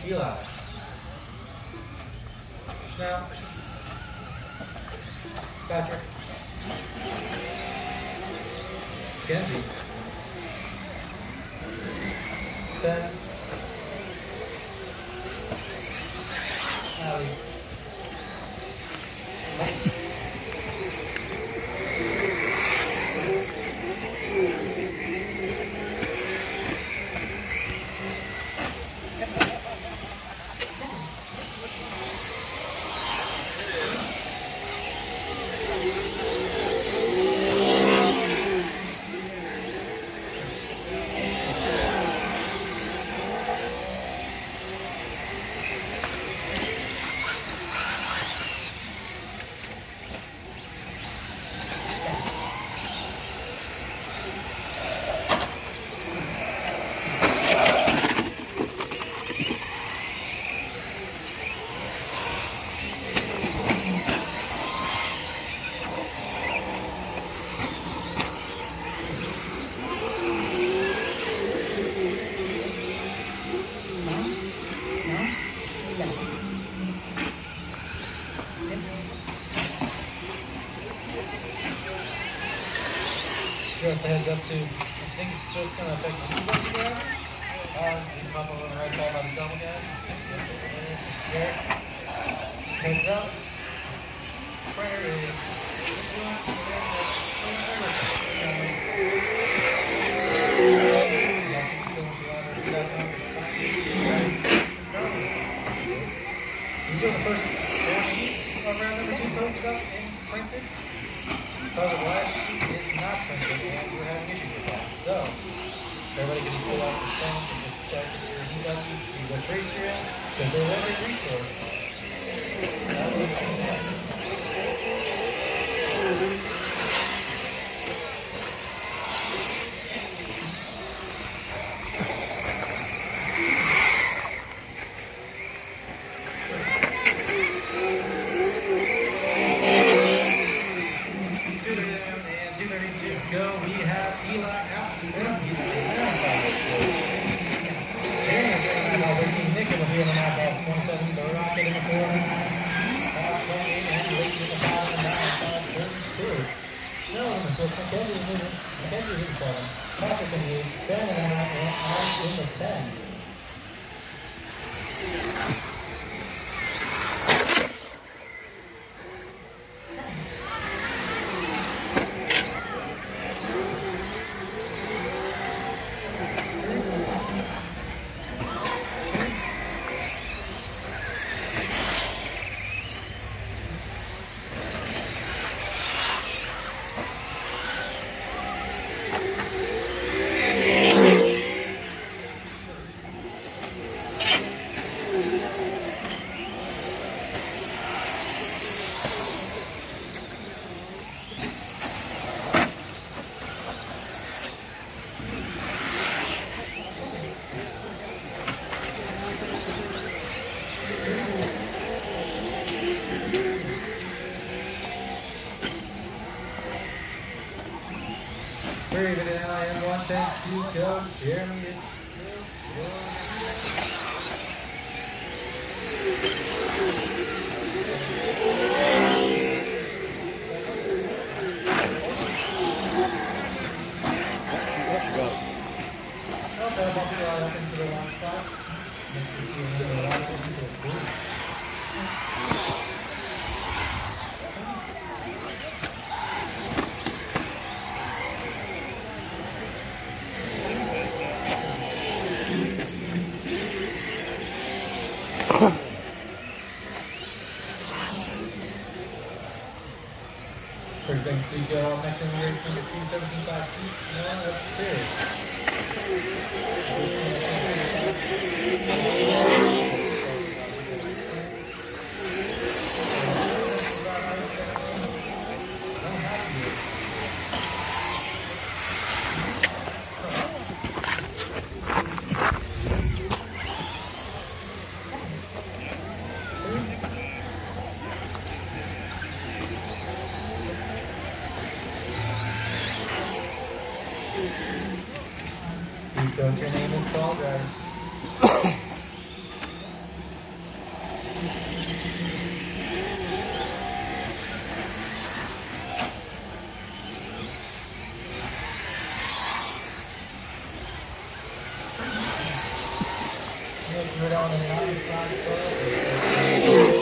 Eli. Now, Patrick. Kenzie. Ben. Allie. Just a heads up to, I think it's just going to affect the double guys. You top over on the right side by the double guys. There. Just heads up. Prayer is. Until the first around number 2 posted up and printed. However, the last sheet is not printed and we're having issues with that. So, everybody can just pull out the phone and just check if you're in EW, see what race you're in, because they're a great resource. Brave and I am 110 to go. Jeremy is still What you got? Okay, I'll bump it right up into the one spot. Next to see another one into the booth. Thanks to go next in the race number 217.5 feet, no one up series. Because your name is called, guys. You're down the 95 12.